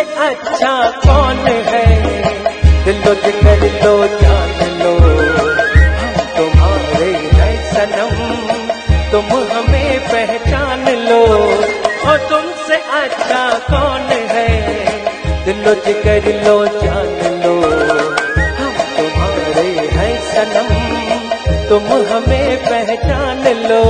अच्छा कौन है, दिलो जिगर लो जान लो, हम तुम्हारे हैं सनम, तुम हमें पहचान लो। और तुमसे अच्छा कौन है, दिलो जिगर लो जान लो, हम तुम्हारे हैं सनम, तुम हमें पहचान लो।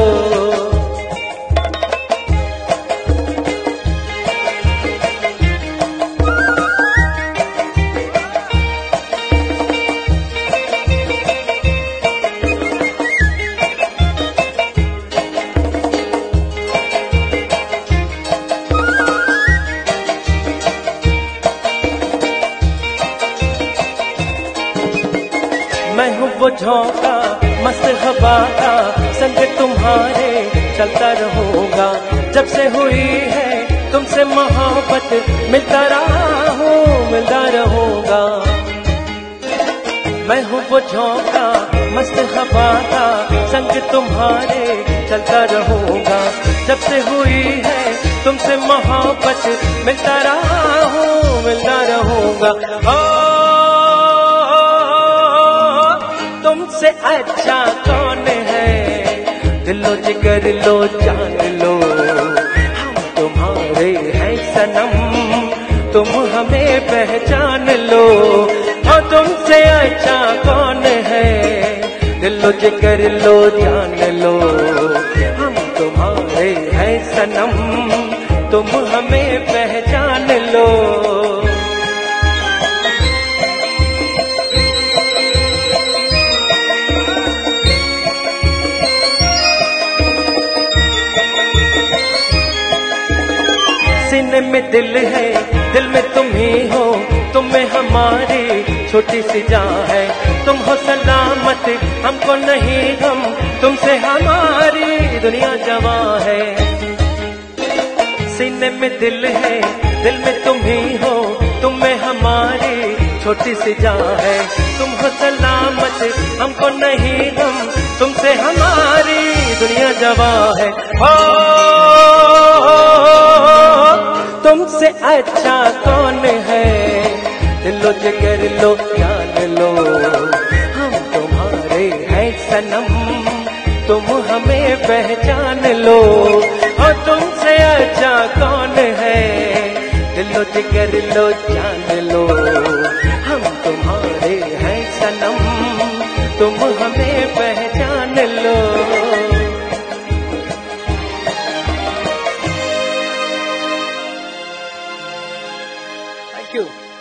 मैं हूँ वो झोंका मस्त हवा का, संग तुम्हारे चलता रहूंगा। जब से हुई है तुमसे मोहब्बत, मिलता रहा हूँ मिलता रहूंगा। मैं हूँ वो झोंका मस्त हवा का, संग तुम्हारे चलता रहूंगा। जब से हुई है तुमसे मोहब्बत, मिलता रहा हूँ मिलता रहूंगा। तुमसे अच्छा कौन है, दिलो जिगर लो जान लो, हम तुम्हारे हैं सनम, तुम हमें पहचान लो। और तुमसे अच्छा कौन है, दिलो जिगर लो जान लो, हम तुम्हारे हैं सनम, तुम हमें पहचान लो। सीने में दिल है, दिल में तुम ही हो, तुम में हमारी छोटी सी जान है। तुम हो सलामत हमको नहीं गम, तुमसे हमारी दुनिया जवां है। सीने में दिल है, दिल में तुम ही हो, तुम में हमारी छोटी सी जान है। तुम हो सलामत हमको नहीं गम, तुमसे हमारी दुनिया जवां है। तुमसे अच्छा कौन है, दिलो जिगर लो जान लो, हम तुम्हारे हैं सनम, तुम हमें पहचान लो। और तुमसे अच्छा कौन है, दिलो जिगर लो जान लो, हम तुम्हारे हैं सनम, तुम हमें पहचान लो। Thank you.